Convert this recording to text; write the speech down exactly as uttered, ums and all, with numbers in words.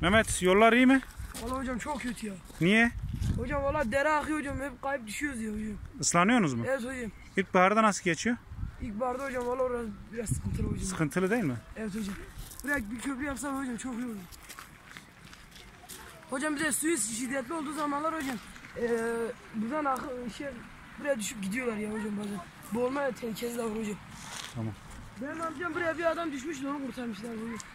Mehmet, yollar iyi mi? Valla hocam çok kötü ya. Niye? Hocam valla dere akıyor hocam, hep kayıp düşüyoruz ya hocam. Islanıyorsunuz mu? Evet hocam. İlkbaharda nasıl geçiyor? İlkbaharda hocam valla orası biraz sıkıntılı hocam. Sıkıntılı değil mi? Evet hocam. Buraya bir köprü yapsam hocam çok iyi olur. Hocam bize suyu şiddetli olduğu zamanlar hocam ee, buradan akı, şey, buraya düşüp gidiyorlar ya hocam bazen. Boğulma tehlikesi de var hocam. Tamam. Benim amcam buraya bir adam düşmüş, onu kurtarmışlar hocam.